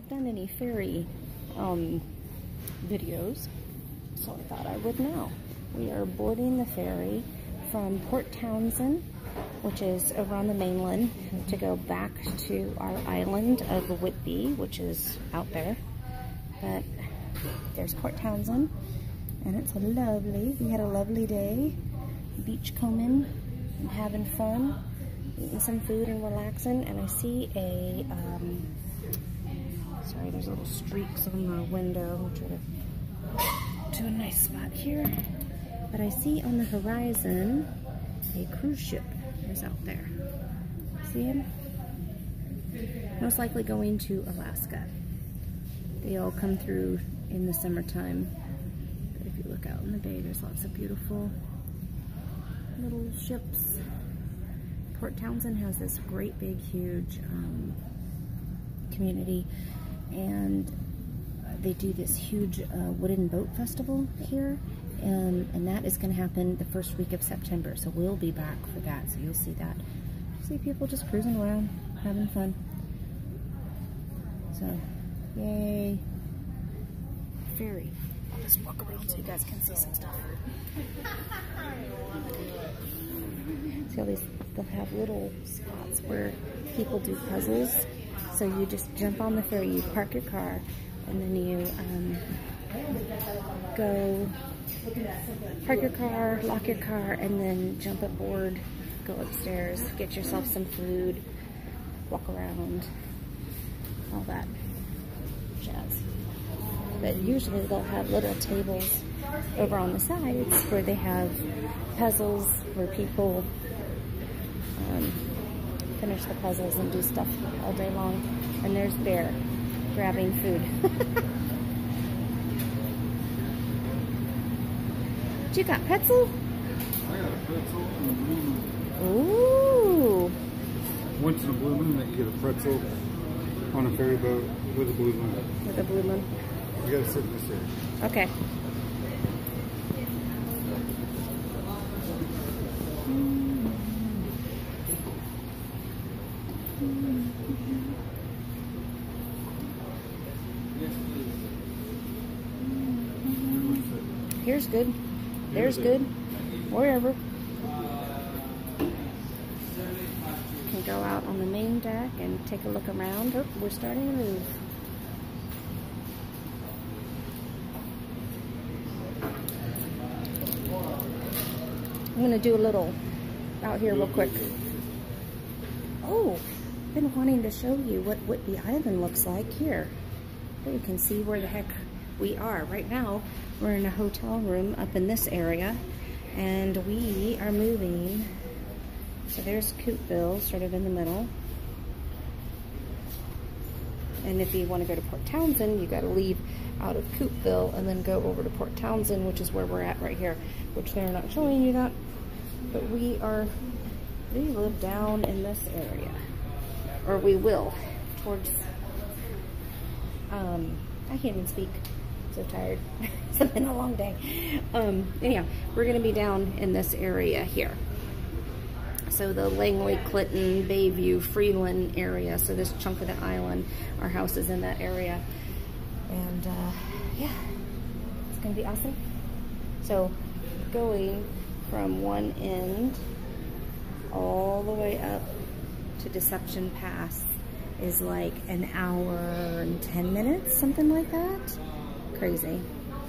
not done any ferry videos, so I thought I would now. We are boarding the ferry from Port Townsend, which is over on the mainland, to go back to our island of Whitby, which is out there. But there's Port Townsend, and it's lovely. We had a lovely day, beach combing and having fun, eating some food and relaxing. And I see a, sorry, there's little streaks on the window. I'll try to do a nice spot here. But I see on the horizon a cruise ship is out there. See him? Most likely going to Alaska. They all come through in the summertime. But if you look out in the bay, there's lots of beautiful little ships. Port Townsend has this great big huge community, and they do this huge wooden boat festival here, and that is going to happen the first week of September, so we'll be back for that, so you'll see that. See people just cruising around, having fun. So, yay. Ferry. I'll just walk around so you guys can see some stuff. See all these, they'll have little spots where people do puzzles. So you just jump on the ferry, you park your car, and then you go park your car, lock your car, and then jump aboard, go upstairs, get yourself some food, walk around, all that jazz. But usually they'll have little tables over on the sides where they have puzzles where people finish the puzzles and do stuff all day long. And there's Bear grabbing food. You got pretzel? I got a pretzel and a blue moon. Ooh. Once in a blue moon that you get a pretzel on a ferry boat with a blue moon. With a blue moon. You gotta sit in this area. Okay. Here's good. There's good. Wherever. Can go out on the main deck and take a look around. Oh, we're starting to move. I'm gonna do a little out here real quick. Oh, I've been wanting to show you what Whitby Island looks like here. There you can see where the heck we are. Right now, we're in a hotel room up in this area, and we are moving. So there's Coupeville, sort of in the middle. And if you want to go to Port Townsend, you got to leave out of Coupeville and then go over to Port Townsend, which is where we're at right here, which they're not showing you that. But we live down in this area, or we will, towards, I can't even speak, so tired. It's been a long day. Anyhow, we're going to be down in this area here. So the Langley, Clinton, Bayview, Freeland area, so this chunk of the island, our house is in that area. And yeah, it's going to be awesome. So going from one end all the way up to Deception Pass is like an hour and 10 minutes, something like that. Crazy.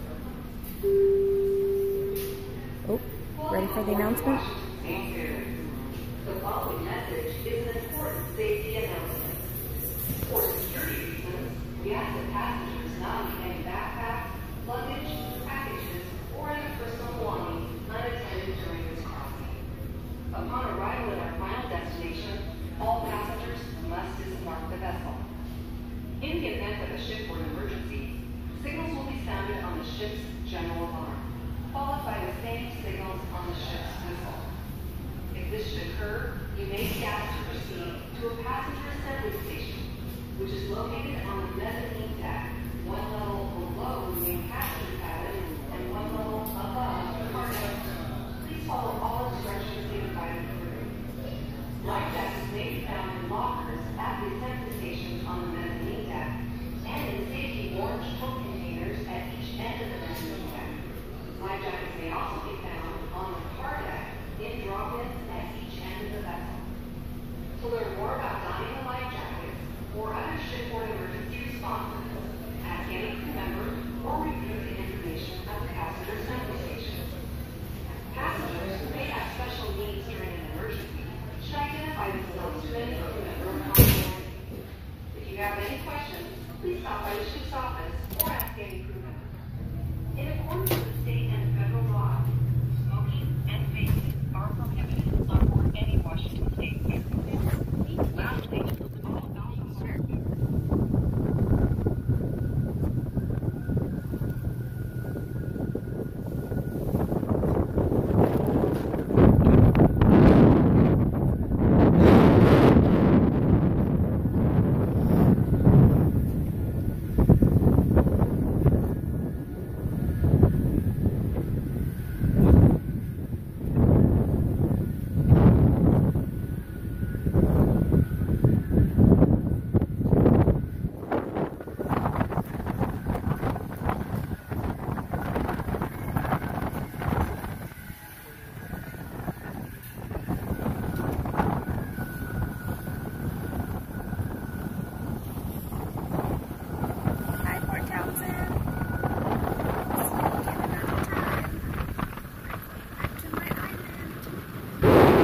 Oh, ready for the announcement? The following message is an important safety announcement. For security reasons, we ask that passengers not leave any backpacks, luggage, packages, or any personal belongings unattended during this crossing. Upon arrival at our final destination, all passengers must disembark the vessel. In the event of a shipboard emergency, signals will be sounded on the ship's general alarm, followed by the same signals on the ship's whistle. If this should occur, you may be asked to proceed to a passenger assembly station, which is located on the mezzanine deck, one level below the main passenger cabin and one level above the cargo. Please follow all instructions given by the crew. Life jackets may be found in lockers at the assembly stations on the mezzanine deck and in safety orange tote containers at each end of the rescue deck. Life jackets may also be found on the car deck in drop-ins at each end of the vessel. To learn more about donning a life jacket or other shipboard emergency responses, ask any crew member or review the information at the passenger assembly station. Passengers who may have special needs during an emergency should identify themselves to any crew member or convoy. If you have any questions, please stop by the ship's office or ask any crew member. In accordance with state and federal law, smoking and vaping are prohibited on board any Washington State aircraft. Lastly, all officers. Hi, Port Townsend. Getting out of time. Back to my island.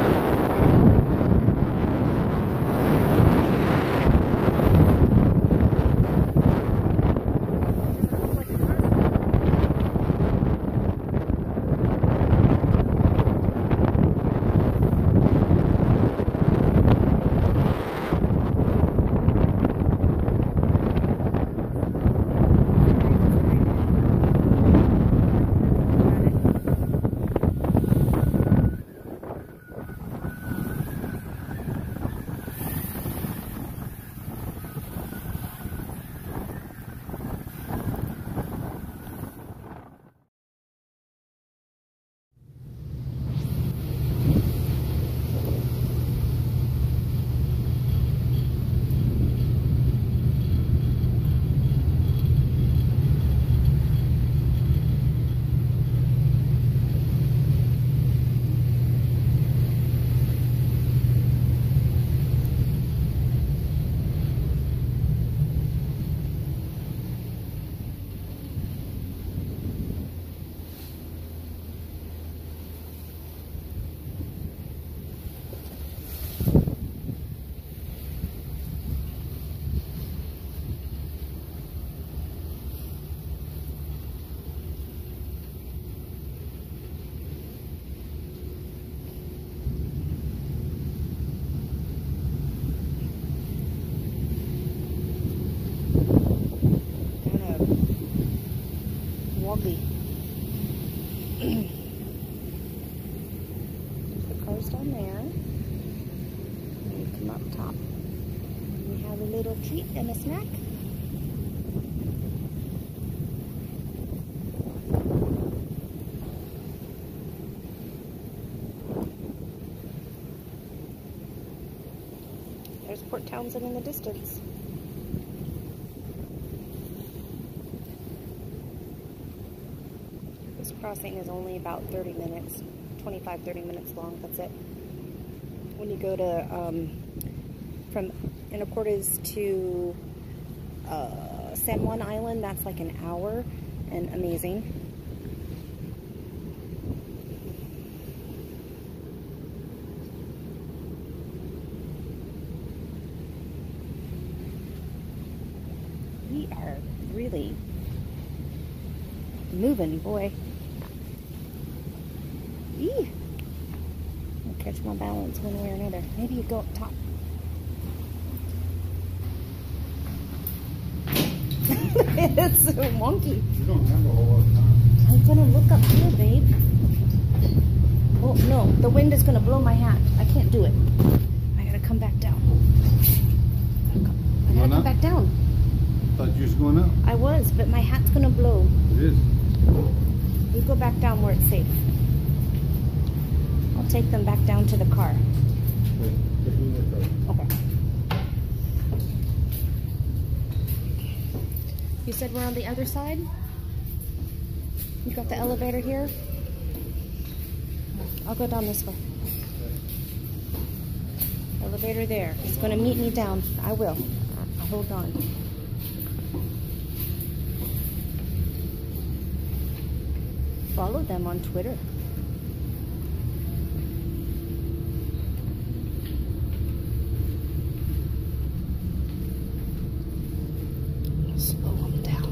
Wobbly. The car's down there. And we come up top. We have a little treat and a snack. There's Port Townsend in the distance. This crossing is only about 30 minutes, 25-30 minutes long, that's it. When you go to, from Anacortes to San Juan Island, that's like an hour, and amazing. We are really moving, boy. Eee. I'll catch my balance one way or another. Maybe you go up top. It's so wonky. You don't have a whole lot of time. I'm gonna look up here, babe. Oh no, the wind is gonna blow my hat. I can't do it. I gotta come back down. I gotta come back down. Thought you was going up. I was, but my hat's gonna blow. It is. We go back down where it's safe. I'll take them back down to the car. Okay. said we're on the other side? You got the elevator here? I'll go down this way. Elevator there. It's going to meet me down. I will. Hold on. Follow them on Twitter. Slow them down.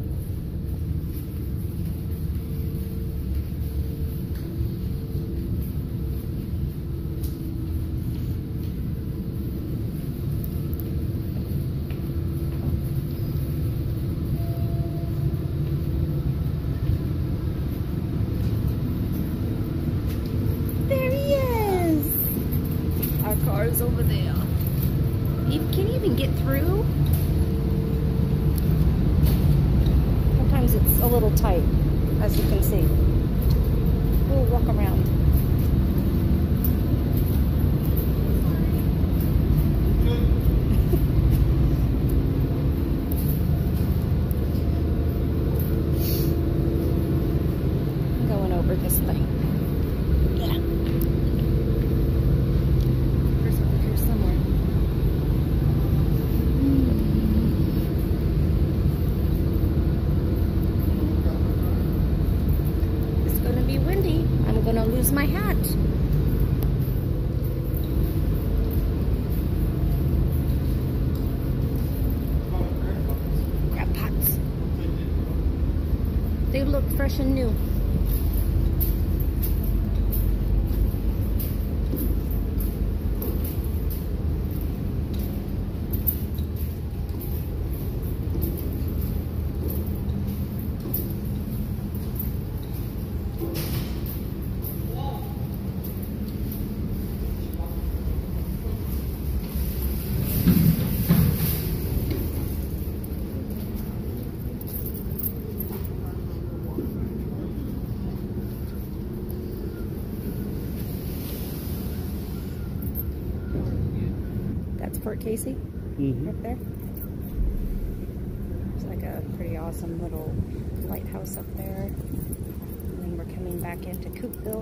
There he is! Our car's over there. You can't even get through. Sometimes it's a little tight, as you can see. We'll walk around. I'm going over this thing. Yeah. There's over here somewhere. It's gonna be windy. I'm gonna lose my hat. Crab pots. They look fresh and new. That's Fort Casey, right there. There's like a pretty awesome little lighthouse up there. And then we're coming back into Coopville.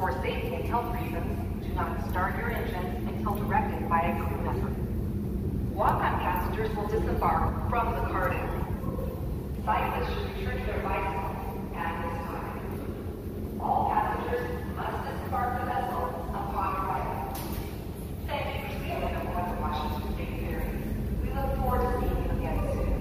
For safety and health reasons, do not start your engine until directed by a crew member. Walk-on passengers will disembark from the car deck. Cyclists should return to their bicycles at this time. All passengers must disembark the vessel upon arrival. Thank you for sailing aboard the Washington State Ferry. We look forward to seeing you again soon.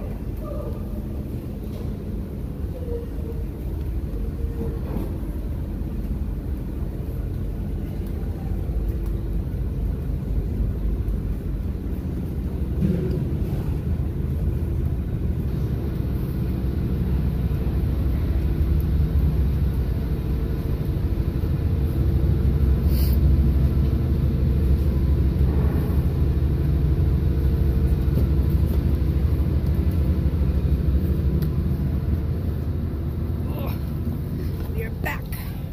We're back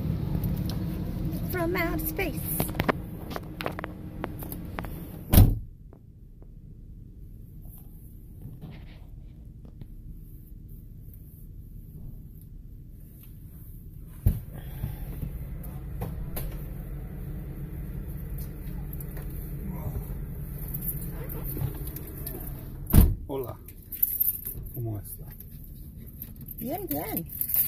from outer space. Hola. ¿Cómo está? Bien, bien.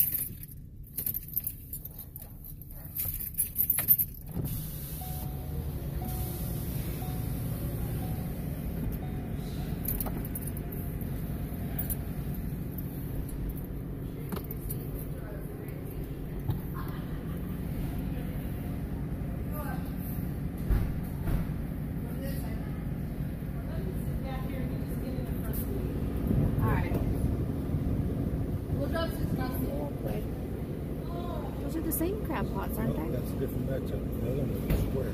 Those are the same crab pots, aren't they? That's a different batch. The other one is square.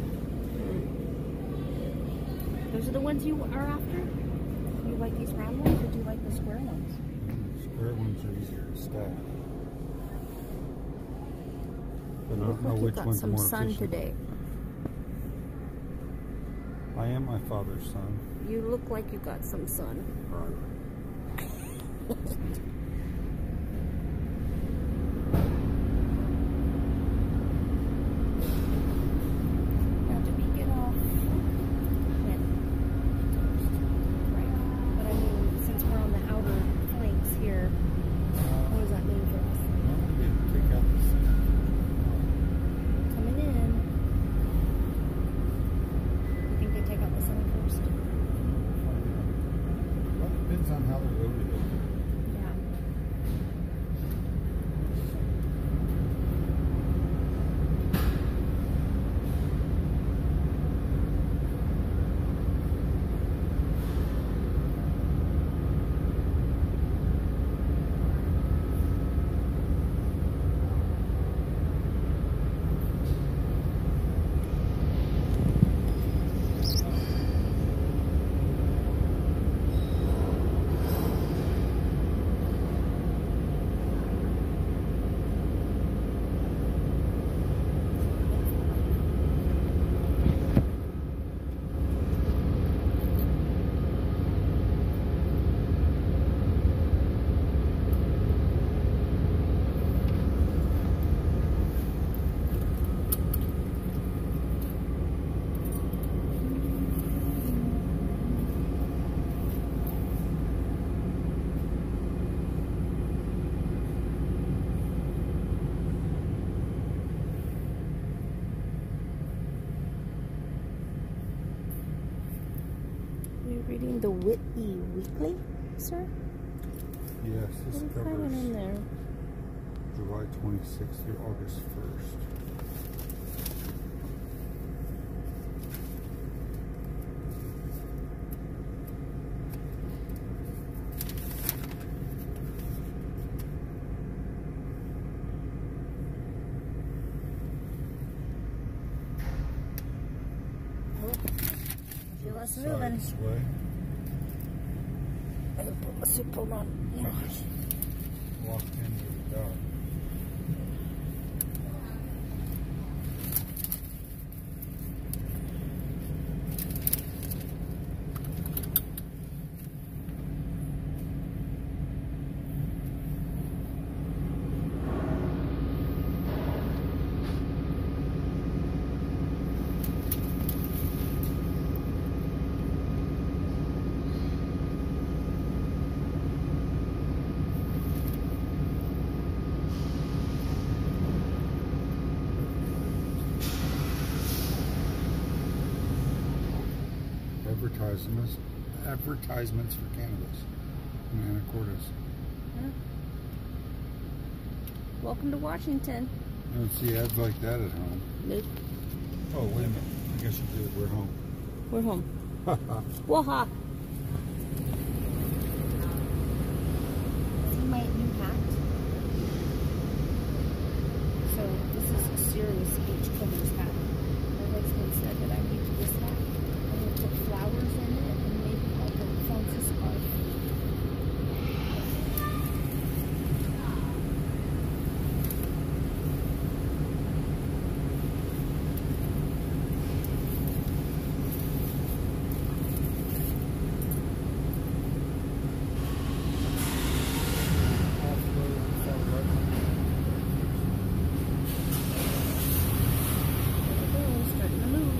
Those are the ones you are after? You like these round ones or do you like the square ones? Square ones are easier to stack. But I don't know Look, you which got one's some more sun efficient. today. I am my father's son. You look like you got some sun. Now, did we get off when? Right. But I mean, since we're on the outer flanks here, what does that mean for us? No, we didn't take out the center. Coming in. You think they take out the center first? Well, it depends on how the road is. Yeah. You're reading the Whitney Weekly, sir? Yes, this What are you finding in covers there? July 26th through August 1st. Feel us moving. This way. Let's pull on. Yeah. Walked into the dark. Advertisements for cannabis in Anacortes. Yeah. Welcome to Washington. I don't see ads like that at home. Nope. Oh, wait a minute. I guess you did. We're home. We're home. Waha. See my new hat? So this is a serious beachcombers hat. My husband said that I need this hat. I'm going to put flowers in it and maybe like a fancy scarf. Starting to move.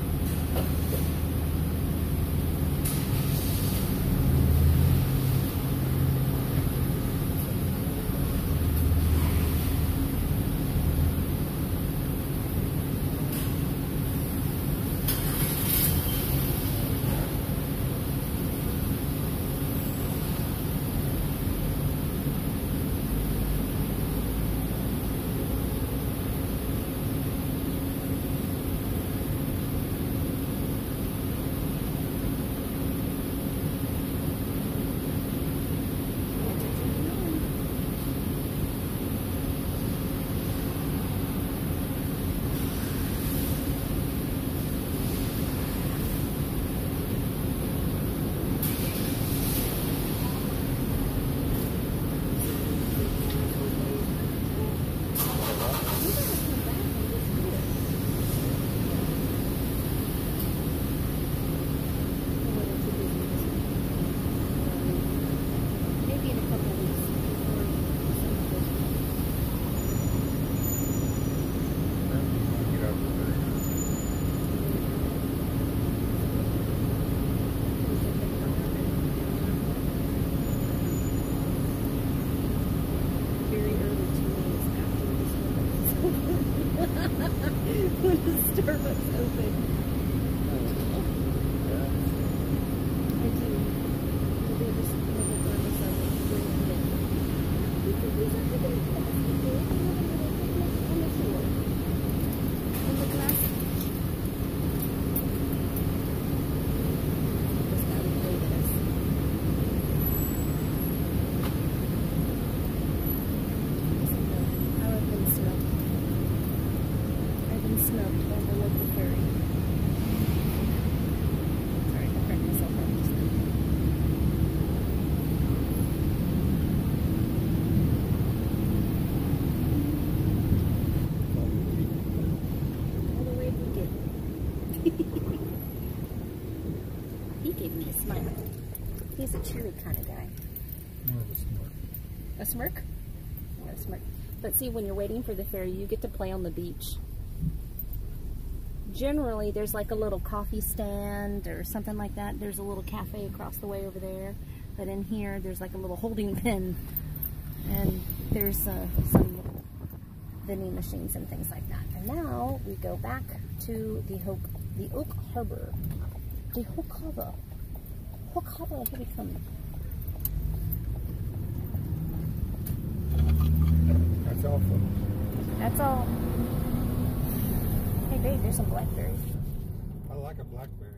Maybe in a couple weeks. Get out of there. Very early 2 days after the Starbucks open. When the Starbucks open. I do. Maybe I'll just make it for myself and bring it in. Because these are the best. On the floor. On the glass. Just gotta play this. I've been snubbed. I've been snubbed by the local ferry. Sorry, I cracked myself up just then. All the way to get. He gave me a smile. He's a cheery kind of guy. More of a smart. A smirk? Not a smirk. But see, when you're waiting for the ferry, you get to play on the beach. Generally, there's like a little coffee stand or something like that. There's a little cafe across the way over there. But in here, there's like a little holding pen. And there's some vending machines and things like that. And now we go back to the Oak Harbor. The Oak Harbor. Oak Harbor, here we come. That's all, folks. That's all. Hey babe, there's some blackberries. I like a blackberry.